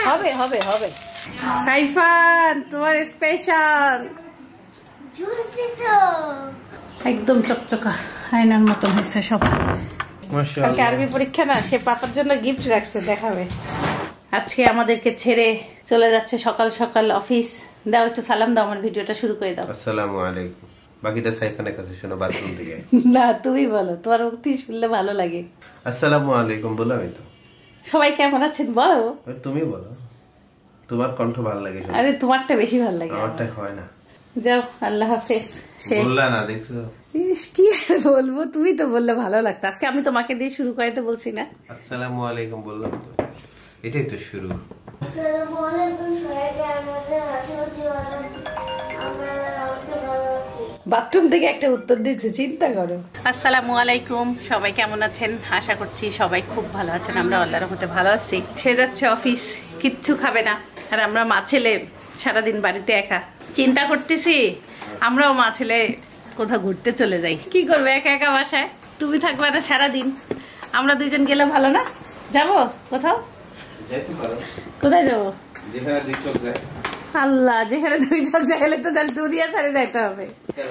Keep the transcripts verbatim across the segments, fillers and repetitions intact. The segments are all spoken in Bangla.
হবে হবে হবে সাইফান তোমার স্পেশাল জুস দিছো একদম চকচকা আয়নার মতন হয়েছে সব মাশাআল্লাহ আরবি পরীক্ষা না সে পাপার জন্য গিফট রাখছে দেখাবে আজকে আমাদেরকে ছেড়ে চলে যাচ্ছে সকাল সকাল অফিস দাও একটু সালাম দাও আমার ভিডিওটা শুরু করে দাও আসসালামু আলাইকুম বাকিটা সাইফানের কাছে শোনো বাথরুম থেকে না তুমি বলো তোমার মুক্তি শুনলে ভালো লাগে আসসালামু আলাইকুম বলো আমি তো সবাই কেমন আছেন বলো তুমি বলো তোমার কণ্ঠ ভালো লাগে আরে তোমারটা বেশি ভালো লাগে আমারটা হয় না যাও আল্লাহ হাফেজ সে বললা না দেখছো ইস কি আর বলবো তুমি তো বললে ভালো লাগতো আজকে আমি তোমাকে দিয়ে শুরু করতে বলছি না আসসালামু আলাইকুম বললাম তো এটাই তো শুরু আসসালামু আলাইকুম সবাইকে আমাদের আশীর্বাদ আমরা রাউন্ডে ভালো আছি বাথরুম থেকে একটা উত্তর দিচ্ছে চিন্তা করো আসসালামু আলাইকুম সবাই কেমন আছেন আশা করছি সবাই খুব ভালো আছেন আমরা আল্লাহর রহমতে ভালো আছি সে যাচ্ছে অফিস কিচ্ছু খাবে না আর আমরা মা ছেলে সারাদিন বাড়িতে একা চিন্তা করতেছি আমরাও মা ছেলে কোথাও ঘুরতে চলে যাই কি করবে একা একা বাসায় তুমি থাকবে না সারাদিন আমরা দুইজন গেলে ভালো না যাবো কোথাও কোথায় যাবো যেখানে দুই চোখ যায় আল্লাহ যেখানে দুই চোখ যাইলে তো তাহলে দুনিয়া ছেড়ে যাইতে হবে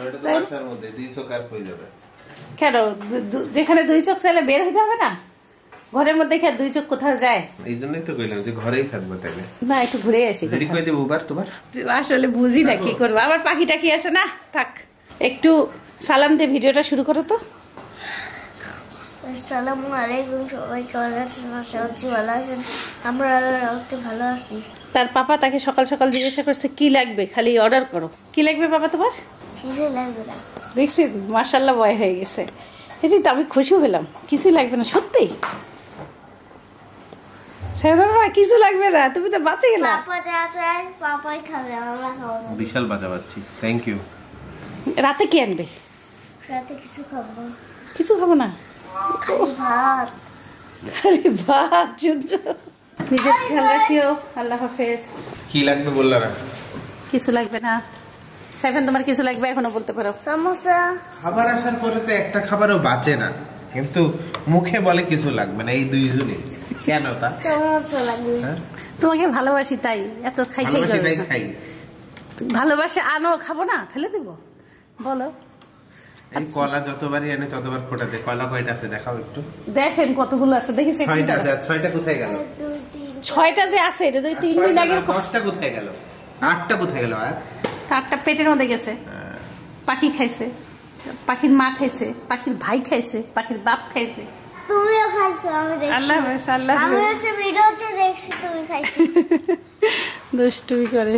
কেন যেখানে দুই চোখ চাইলে বের হইতে হবে না ঘরের মধ্যে দুই চোখ কোথাও যায় এই জন্যই তো কইলাম যে ঘরেই থাকবো তাইলে না একটু ঘুরে আসি রেডি করে দেব উবার তোমার আসলে বুঝি না কি করবো আবার পাখিটা কি আছে না থাক একটু সালাম দিয়ে ভিডিওটা শুরু করো তো আসসালামু আলাইকুম সবাই কেমন আছেন আশা করছি ভালো আছেন আমরা রাউন্ডে ভালো আছি তার পাপা তাকে সকাল সকাল জিজ্ঞাসা করছে কি লাগবে খালি অর্ডার করো কি লাগবে বাবা তোমার কিছু লাগবে না দেখছি মাশাআল্লাহ ভয় হয়ে গেছে এটাই তো আমি খুশি হলাম কিছুই লাগবে না সত্যি কিছু লাগবে না তুমি তো বাঁচে গেলা পাপা যা চায় পাপাই খাবে আমরা খাবো না বিশাল বাজা বাচ্চি থ্যাংক ইউ রাতে কি আনবে রাতে কিছু খাবো না কিছু খাবো না খালি ভাত আরে ভাত জুজু নিজের খেয়াল রাখিও আল্লাহ হাফেজ কি লাগবে বললা না কিছু লাগবে না সাইফান তোমার কিছু লাগবে এখনো বলতে পারো সমোসা খাবার আসার পরে তো একটা খাবারও বাঁচে না কিন্তু মুখে বলে কিছু লাগবে না এই দুইজনই কেন তা সমোসা লাগবে তোমাকে ভালোবাসি তাই এত খাই খাই ভালোবাসি তাই খাই ভালোবাসে আনো খাবো না ফেলে দেবো বলো এই কলা যতবারই আনে ততবার ফোটাতে কলা কয়টা আছে দেখাও একটু দেখেন কতগুলো আছে দেখি ছয়টা আছে আর ছয়টা কোথায় গেল ছয়টা যে আছে এটা তো তিন দিন আগে দশটা কোথায় গেল আটটা কোথায় গেল আর আটটা পেটের মধ্যে গেছে পাখি খাইছে পাখির মা খাইছে পাখির ভাই খাইছে পাখির বাপ খাইছে তুমিও খাইছো আমি দেখছি আল্লাহ হাফেজ আল্লাহ আমি হচ্ছে ভিডিওতে দেখছি তুমি খাইছো দুষ্টুমি করে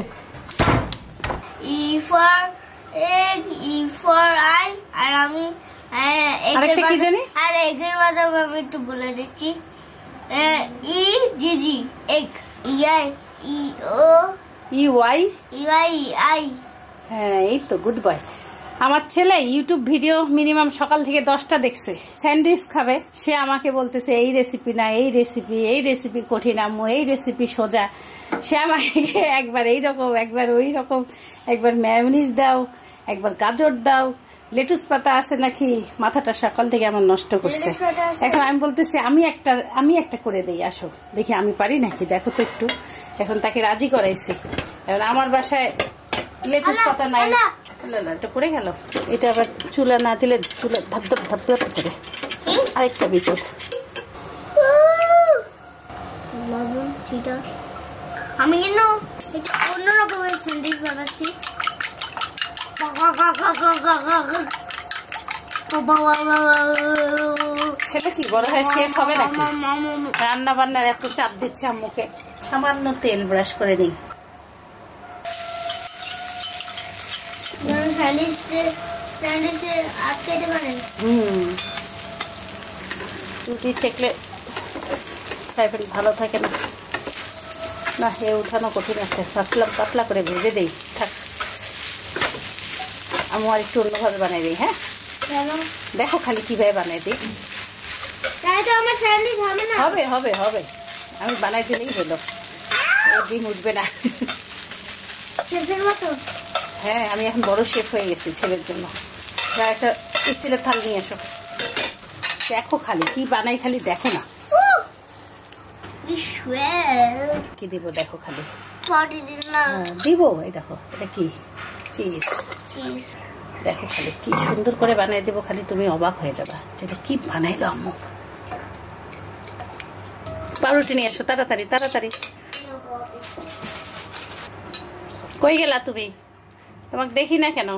E for egg E for eye আর আমি আরেকটা কি জানি আর এগের মাধ্যমে আমি একটু বলে দিচ্ছি ই জি জি এগ ইয়াই ই ও ই ওয়াই ইয়াই আই হ্যাঁ এই তো গুড বয় আমার ছেলে ইউটিউব ভিডিও মিনিমাম সকাল থেকে দশটা দেখছে স্যান্ডউইচ খাবে সে আমাকে বলতেছে এই রেসিপি না এই রেসিপি এই রেসিপি কঠিন আম্মু এই রেসিপি সোজা সে আমাকে একবার এই রকম একবার ওই রকম একবার ম্যায়োনিজ দাও একবার গাজর দাও লেটুস পাতা আছে নাকি মাথাটা সকাল থেকে আমার নষ্ট করছে এখন আমি বলতেছি আমি একটা আমি একটা করে দেই আসো দেখি আমি পারি নাকি দেখো তো একটু এখন তাকে রাজি করাইছি এবার আমার বাসায় লেটুস পাতা নাই এটা পড়ে গেল এটা আবার চুলা না দিলে চুলা ধাপ ধাপ ধাপ ধাপ করে আরেকটা বিপদ আমি কিন্তু এটা অন্য রকমের স্যান্ডউইচ বানাচ্ছি ছেলে কি বড় হয় শেফ হবে নাকি রান্না বান্নার এত চাপ দিচ্ছে আম্মুকে সামান্য তেল ব্রাশ করে নিই হুম রুটি ছেঁকলে সাইফেল ভালো থাকে না না এ উঠানো কঠিন আছে পাতলা পাতলা করে ভেজে দেই থাক আমি আর একটু অন্যভাবে বানাই দিই হ্যাঁ দেখো খালি কিভাবে বানাই দিই হবে হবে হবে আমি বানাই দিলেই হলো ডিম উঠবে না হ্যাঁ আমি এখন বড় শেফ হয়ে গেছি ছেলের জন্য একটা স্টিলের থাল নিয়ে এসো দেখো খালি কি বানাই খালি দেখো না কি দিব দেখো খালি পটি দিন না দিব এই দেখো এটা কি চিজ চিজ দেখো খালি কি সুন্দর করে বানিয়ে দেবো খালি তুমি অবাক হয়ে যাবা যেটা কি বানাইলো আম্মু পাউরুটি নিয়ে আসো তাড়াতাড়ি তাড়াতাড়ি কই গেলা তুমি তোমাকে দেখি না কেন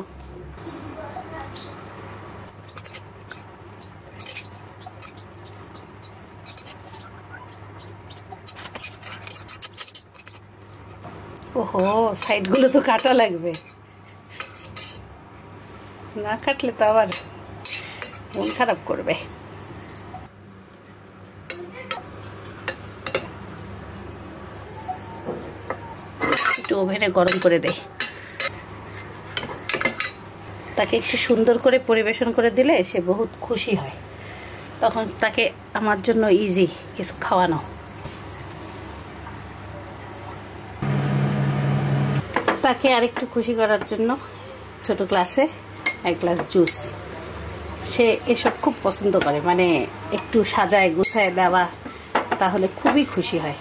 ওহো সাইড গুলো তো কাটা লাগবে না কাটলে তো আবার মন খারাপ করবে একটু ওভেনে গরম করে দেই তাকে একটু সুন্দর করে পরিবেশন করে দিলে সে বহুত খুশি হয় তখন তাকে আমার জন্য ইজি কিছু খাওয়ানো তাকে আরেকটু খুশি করার জন্য ছোট গ্লাসে এক গ্লাস জুস সে এসব খুব পছন্দ করে মানে একটু সাজায় গুছায় দেওয়া তাহলে খুবই খুশি হয়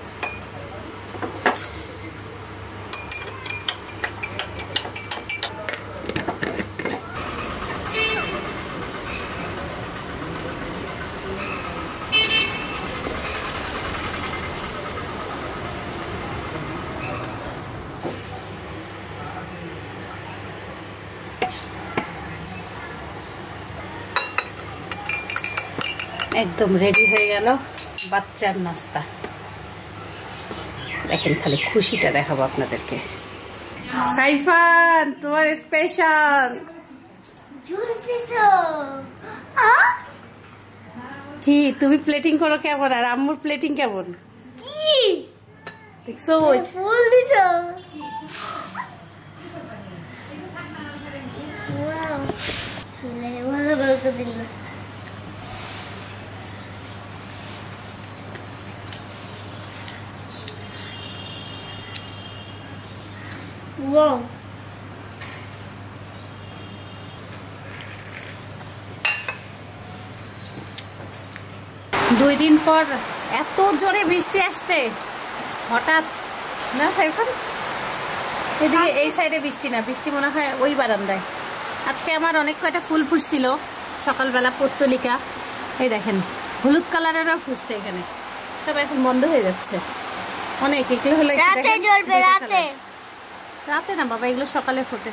একদম রেডি হয়ে গেল বাচ্চার নাস্তা দেখেন খালি খুশিটা দেখাবো আপনাদেরকে সাইফান তোমার স্পেশাল জুস দিছো আ কি তুমি প্লেটিং করো কেমন আর আম্মুর প্লেটিং কেমন কি দেখছো ফুল দিছো ওয়াও ফুলে ভালো করে দিল Wow. দুই দিন পর এত জোরে বৃষ্টি আসছে হঠাৎ না সাইফান এদিকে এই সাইডে বৃষ্টি না বৃষ্টি মনে হয় ওই বারান্দায় আজকে আমার অনেক কয়টা ফুল ফুটছিল সকালবেলা পত্তলিকা এই দেখেন হলুদ কালারেরও ফুটছে এখানে সব এখন বন্ধ হয়ে যাচ্ছে অনেক এগুলো হলে রাতে জ্বলবে রাতে রাতে না বাবা এগুলো সকালে ফোটে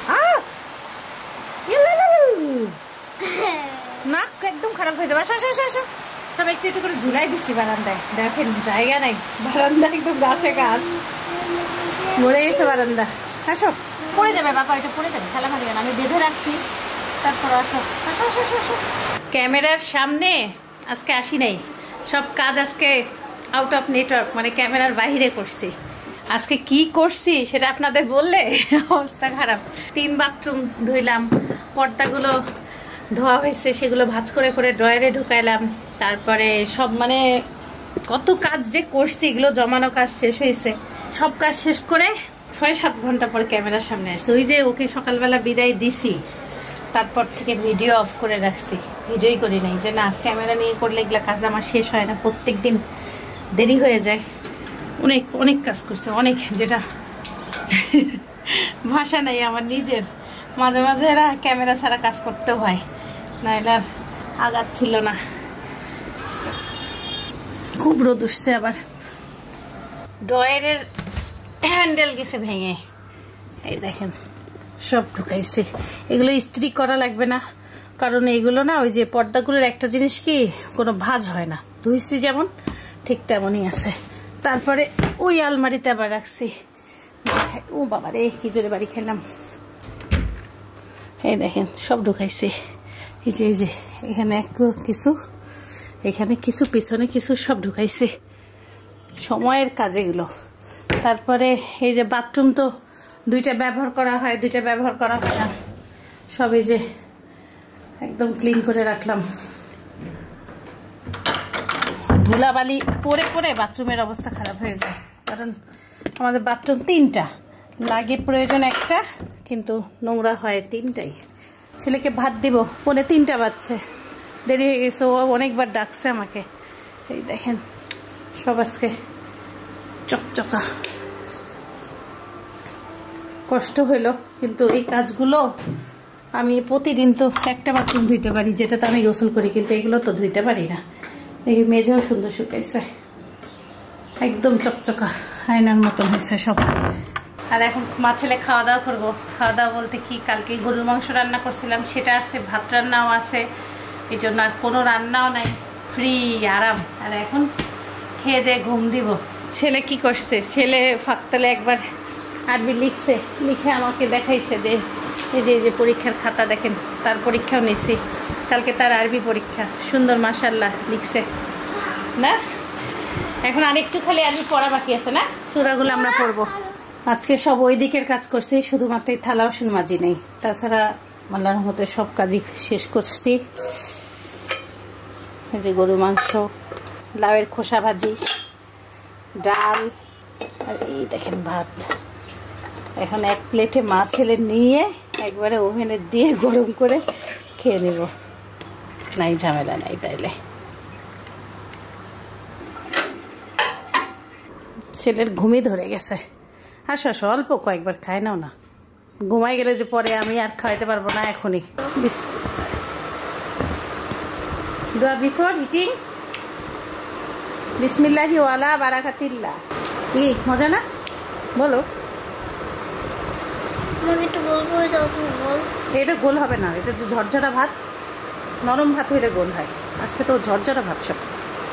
নাক একদম খারাপ হয়ে যাবে আসো আসো আসো সব একটু একটু করে ঝুলাই দিচ্ছি বারান্দায় দেখেন জায়গা নাই বারান্দা একদম গাছে গাছ মরে গেছে বারান্দা আসো পড়ে যাবে বাবা এটা পড়ে যাবে খেলা মারিবে না আমি বেঁধে রাখছি তারপর আসো আসো আসো আসো আসো ক্যামেরার সামনে আজকে আসি নাই সব কাজ আজকে আউট অফ নেটওয়ার্ক মানে ক্যামেরার বাইরে করছি আজকে কি করছি সেটা আপনাদের বললে অবস্থা খারাপ তিন বাথরুম ধুইলাম পর্দাগুলো ধোয়া হয়েছে সেগুলো ভাঁজ করে করে ড্রয়ারে ঢুকাইলাম তারপরে সব মানে কত কাজ যে করছি এগুলো জমানো কাজ শেষ হয়েছে সব কাজ শেষ করে ছয় সাত ঘন্টা পর ক্যামেরার সামনে আসছে ওই যে ওকে সকালবেলা বিদায় দিছি তারপর থেকে ভিডিও অফ করে রাখছি ভিডিওই করি নাই যে না ক্যামেরা নিয়ে করলে এগুলো কাজ আমার শেষ হয় না প্রত্যেক দিন দেরি হয়ে যায় অনেক অনেক কাজ করছে অনেক যেটা ভাষা নেই আমার নিজের মাঝে মাঝে এরা ক্যামেরা ছাড়া কাজ করতে হয় না এরা আঘাত ছিল না খুব রোদ উঠছে আবার ড্রয়ারের হ্যান্ডেল গেছে ভেঙে এই দেখেন সব ঢুকাইছে এগুলো ইস্ত্রি করা লাগবে না কারণ এগুলো না ওই যে পর্দাগুলোর একটা জিনিস কি কোনো ভাঁজ হয় না ধুইছি যেমন ঠিক তেমনই আছে তারপরে ওই আলমারিতে আবার রাখছি ও বাবা রে কি জোরে বাড়ি খেলাম এই দেখেন সব ঢুকাইছে এই যে এই যে এখানে একটু কিছু এখানে কিছু পিছনে কিছু সব ঢুকাইছে সময়ের কাজ এগুলো তারপরে এই যে বাথরুম তো দুইটা ব্যবহার করা হয় দুইটা ব্যবহার করা হয় না সব এই যে একদম ক্লিন করে রাখলাম ধুলাবালি পরে পরে বাথরুমের অবস্থা খারাপ হয়ে যায় কারণ আমাদের বাথরুম তিনটা লাগে প্রয়োজন একটা কিন্তু নোংরা হয় তিনটাই ছেলেকে ভাত দিব পৌনে তিনটা বাজছে দেরি হয়ে গেছে ও অনেকবার ডাকছে আমাকে এই দেখেন সব আজকে চকচকা। কষ্ট হইলো, কিন্তু এই কাজগুলো আমি প্রতিদিন তো একটা বাথরুম ধুইতে পারি, যেটাতে আমি গোসল করি, কিন্তু এগুলো তো ধুইতে পারি না। এই মেঝেও সুন্দর শুকাইছে, একদম চকচকা আয়নার মতন হয়েছে সব। আর এখন মা ছেলে খাওয়া দাওয়া করবো। খাওয়া দাওয়া বলতে কি, কালকে গরুর মাংস রান্না করছিলাম, সেটা আছে, ভাত রান্নাও আছে, এই জন্য আর কোনো রান্নাও নাই, ফ্রি আরাম। আর এখন খেয়ে দিয়ে ঘুম দিব। ছেলে কি করছে, ছেলে ফাঁকতালে একবার আরবি লিখছে, লিখে আমাকে দেখাইছে যে এই যে এই যে পরীক্ষার খাতা দেখেন, তার পরীক্ষাও নিছি কালকে, তার আরবি পরীক্ষা, সুন্দর মাশাআল্লাহ লিখছে না। এখন আরেকটু খালি আরবি পড়া বাকি আছে না, সূরাগুলো আমরা পড়বো। আজকে সব ওই দিকের কাজ করছি, শুধুমাত্র এই থালা বাসন মাজি নেই, তাছাড়া আল্লাহর রহমতে সব কাজই শেষ করছি। এই যে গরু মাংস, লাউয়ের খোসা ভাজি, ডাল, আর এই দেখেন ভাত। এখন এক প্লেটে মা ছেলে নিয়ে একবারে ওভেনে দিয়ে গরম করে খেয়ে নেব, নাই ঝামেলা নাই। তাইলে ছেলের ঘুমই ধরে গেছে। আসো আসো, অল্প কয়েকবার খায় নাও না, ঘুমাই গেলে যে পরে আমি আর খাওয়াইতে পারবো না। এখনই দোয়া বিফোর ইটিং, বিসমিল্লাহি ওয়ালা বারাকাতিল্লাহ। কি মজা না বলো? এটা গোল হবে না, এটা তো ঝরঝরা ভাত, নরম ভাত হইলে গোল হয়। আজকে তো ঝরঝরা ভাত সব।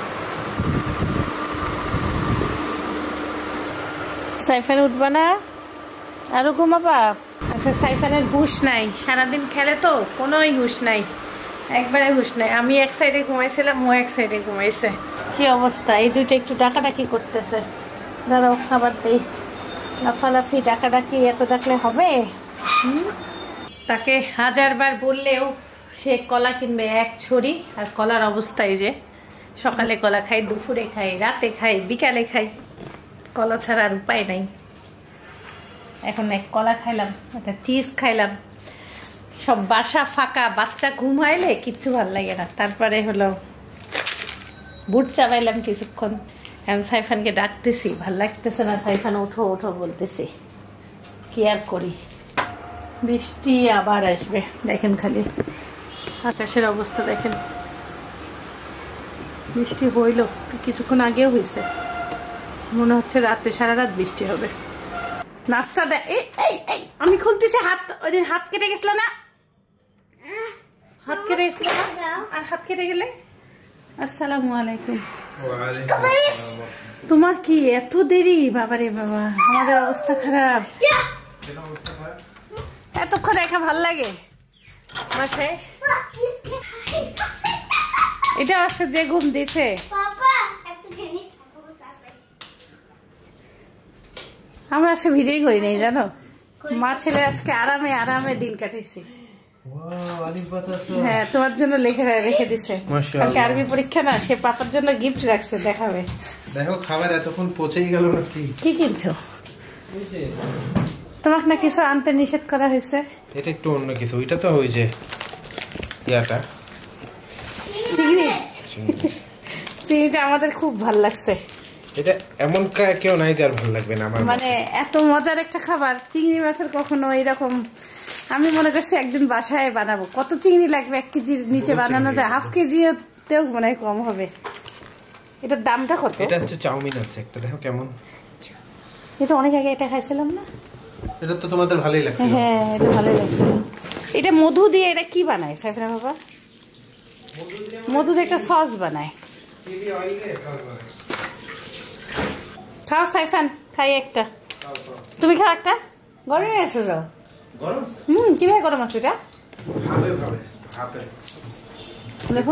সাইফান উঠবা না, আরো ঘুমাবা? আচ্ছা, সাইফানের হুশ নাই, সারাদিন খেলে তো কোনোই হুশ নাই, একবারে হুশ নাই। আমি এক সাইডে ঘুমাইছিলাম, ও এক সাইডে ঘুমাইছে। কি অবস্থা, এই দুইটা একটু ডাকাডাকি করতেছে। দাঁড়াও খাবার দেই। লাফালাফি ডাকাডাকি এত ডাকলে হবে? তাকে হাজারবার বললেও সে কলা কিনবে এক ছড়ি, আর কলার অবস্থায় যে সকালে কলা খাই, দুপুরে খাই, রাতে খাই, বিকালে খাই, কলা ছাড়া আর উপায় নাই। এখন এক কলা খাইলাম, একটা চিজ খাইলাম, সব বাসা ফাঁকা, বাচ্চা ঘুমাইলে কিচ্ছু ভাল লাগে না। তারপরে হলো বুট চাবাইলাম কিছুক্ষণ, এখন সাইফানকে ডাকতেছি, ভাল লাগতেছে না, সাইফান ওঠো ওঠো বলতেছি, কি আর করি। বৃষ্টি আবার আসবে, দেখেন খালি আকাশের অবস্থা দেখেন। বৃষ্টি হইল, কিছুক্ষণ আগেও হয়েছে, মনে হচ্ছে রাতে সারা রাত বৃষ্টি হবে। নাস্তা দে, আমি খুলতেছি। হাত ওই দিন হাত কেটে গেছিল না, হাত কেটে গেছিল না, আর হাত কেটে গেলে। আসসালামু আলাইকুম। তোমার কি এত দেরি? বাবারে বাবা, আমাদের অবস্থা খারাপ। এতক্ষণ একা ভাল লাগে বাসায়। এটা আছে যে ঘুম দিছে। আমরা আজকে ভিডিও করি নাই জানো, মা ছেলে আজকে আরামে আরামে দিন কাটাইছি। হ্যাঁ, তোমার জন্য লিখে রেখে দিছে, কালকে আরবি পরীক্ষা না, সে পাপার জন্য গিফট রাখছে, দেখাবে। দেখো খাবার এতক্ষণ পচেই গেল না। কি কি কিনছো? তোমাকে না কিছু আনতে নিষেধ করা হয়েছে। এটা একটু অন্য কিছু, ওইটা তো ওই যে ইয়াটা চিংড়ি। চিংড়িটা আমাদের খুব ভালো লাগছে। এটা এমন কেউ নাই যার ভালো লাগবে না আমার, মানে এত মজার একটা খাবার। চিংড়ি মাছের কখনো এরকম আমি মনে করছি একদিন বাসায় বানাবো। কত চিংড়ি লাগবে? এক কেজির নিচে বানানো যায়, হাফ কেজিতেও মনে হয় কম হবে। এটার দামটা কত? এটা হচ্ছে চাউমিন আছে একটা, দেখো কেমন। এটা অনেক আগে এটা খাইছিলাম না, এটা তো তোমাদের ভালোই লাগছিল। হ্যাঁ, এটা ভালোই লাগছিল। এটা মধু দিয়ে এটা কি বানায় সাইফানা বাবা? মধু দিয়ে একটা সস বানায়। খাও সাইফান, খাই একটা। তুমি খাও একটা। গরমে আছে তো? গরম আছে। হুম, কিভাবে গরম আছে এটা? ভাবে ভাবে ভাবে। দেখো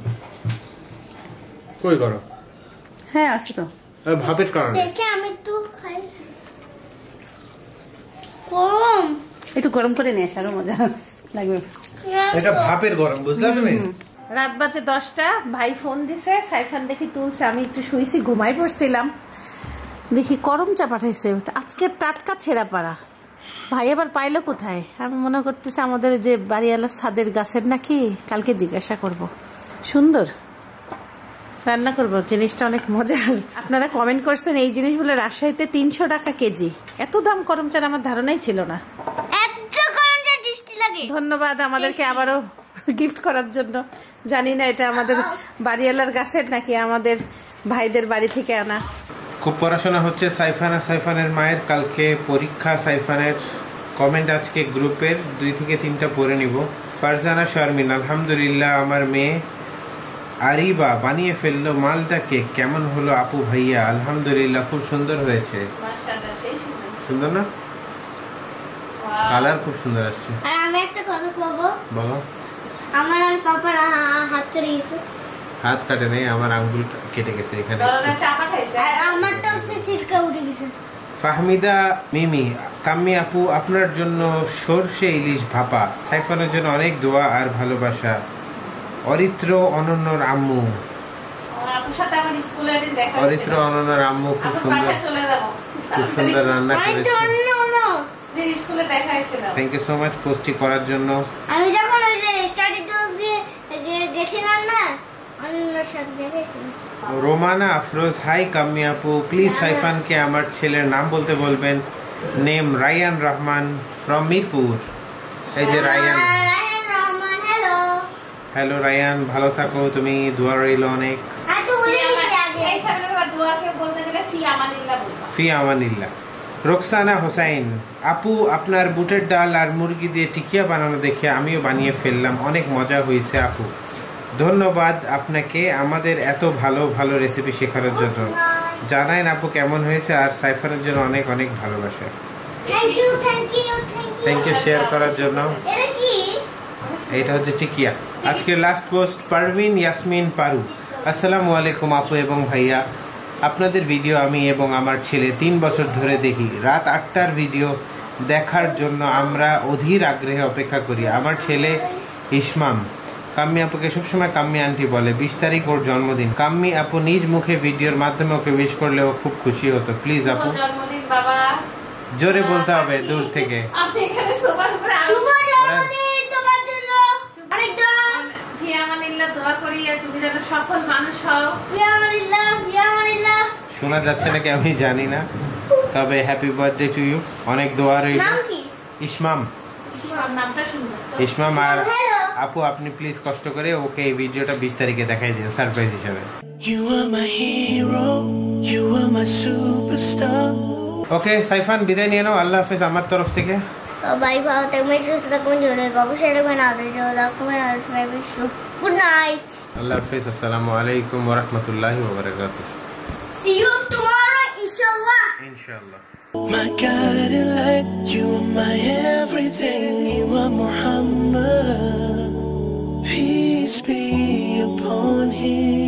কই গরম? হ্যাঁ আছে তো। আর ভাবের কারণে। দেখে আমি একটু খাই। গরম। একটু গরম করে নিয়ে আরো মজা লাগবে। এটা ভাবের গরম, বুঝলা তুমি? রাত বাজে দশটা, ভাই ফোন দিছে, সাইফান দেখি তুলছে, আমি একটু শুয়েছি, ঘুমাই পড়ছিলাম, দেখি করম চা পাঠাইছে আজকে টাটকা ছেঁড়া পাড়া। ভাই আবার পাইলো কোথায়? আমি মনে করতেছি আমাদের যে বাড়িওয়ালা ছাদের গাছের নাকি, কালকে জিজ্ঞাসা করব। সুন্দর রান্না করবো, জিনিসটা অনেক মজার। আপনারা কমেন্ট করছেন এই জিনিসগুলো রাজশাহীতে তিনশো টাকা কেজি। এত দাম করম চার আমার ধারণাই ছিল না। ধন্যবাদ আমাদেরকে আবারও গিফট করার জন্য। জানি না এটা আমাদের বাড়িওয়ালার গাছের নাকি আমাদের ভাইদের বাড়ি থেকে আনা। খুব পড়াশোনা হচ্ছে সাইফান আর সাইফানের মায়ের। কালকে পরীক্ষা সাইফানের। কমেন্ট আজকে গ্রুপের দুই থেকে তিনটা পড়ে নিব। ফারজানা শারমিন, আলহামদুলিল্লাহ আমার মেয়ে আরিবা বানিয়ে ফেললো মালটাকে। কেমন হলো আপু ভাইয়া? আলহামদুলিল্লাহ খুব সুন্দর হয়েছে। সুন্দর না? কালার খুব সুন্দর আসছে। আর আমি একটা কথা বলবো। বলো। আমার আর পাপার হাত কেটে গেছে। হাত কাটে নেই, আমার আঙ্গুল কেটে গেছে এখানে। আর আমারটা হচ্ছে ছিটকা উঠে গেছে। ফাহমিদা মিমি, কাম্মি আপু আপনার জন্য সরষে ইলিশ ভাপা। সাইফানের জন্য অনেক দোয়া আর ভালোবাসা। অরিত্র অনন্যর আম্মু। অরিত্র অনন্যর আম্মু খুব সুন্দর খুব সুন্দর রান্না করেছে। থ্যাংক ইউ সো মাচ পোস্টটি করার জন্য। আমি যখন ওই যে স্টাডি ট্যুর দিয়ে গেছিলাম না, অনন্যর সাথে দেখেছিলাম। রোমানা আফরোজ, হাই কাম্মি আপু, প্লিজ সাইফানকে আমার ছেলের নাম বলতে বলবেন। Name Rayan Rahman from Mirpur. এই যে রায়ান। রায়ান রহমান, হ্যালো। হ্যালো রায়ান, ভালো থাকো তুমি, দোয়া রইল অনেক। ফি আমানিল্লাহ। রোকসানা হোসাইন আপু, আপনার বুটের ডাল আর মুরগি দিয়ে টিকিয়া বানানো দেখে আমিও বানিয়ে ফেললাম, অনেক মজা হয়েছে আপু। ধন্যবাদ আপনাকে আমাদের এত ভালো ভালো রেসিপি শেখানোর জন্য। জানাইন আপু কেমন হয়েছে, আর সাইফানের জন্য অনেক অনেক ভালোবাসা। Thank you thank you thank you share করার জন্য। এটা কি? এটা হচ্ছে টিকিয়া। আজকের লাস্ট পোস্ট পারভিন ইয়াসমিন পারু। আসসালামু আলাইকুম আপু এবং ভাইয়া, আপনাদের ভিডিও আমি এবং আমার ছেলে তিন বছর ধরে দেখি। রাত আটটার ভিডিও দেখার জন্য আমরা অধীর আগ্রহে অপেক্ষা করি। আমার ছেলে ইসমাম কাম্মি আপুকে সবসময় কাম্মি আন্টি বলে। বিশ তারিখ ওর জন্মদিন। কাম্মি আপু নিজ মুখে ভিডিওর মাধ্যমে ওকে উইশ করলে ও খুব খুশি হতো। প্লিজ আপু জোরে বলতে হবে দূর থেকে। শোনা যাচ্ছে নাকি আমি জানি না, তবে হ্যাপি বার্থডে টু ইউ। অনেক দোয়া রইল। ইসমাম। ইসমাম। আর আপু আপনি প্লিজ কষ্ট করে ওকে এই ভিডিওটা বিশ তারিখে দেখাই দিন সারপ্রাইজ হিসেবে। ওকে সাইফান, বিদায় নিয়ে নাও। আল্লাহ হাফেজ আমার তরফ থেকে। বাই ভালো থাকবেন, সুস্থ থাকবেন, জোরে অবশ্যই রাখবেন, আদর রাখবেন। Good night. আল্লাহ হাফেজ। আসসালামু আলাইকুম ওয়া রাহমাতুল্লাহি ওয়া বারাকাতুহু। See you tomorrow, inshallah. Inshallah. My guiding light, you are my everything, you are Muhammad. Peace be upon him.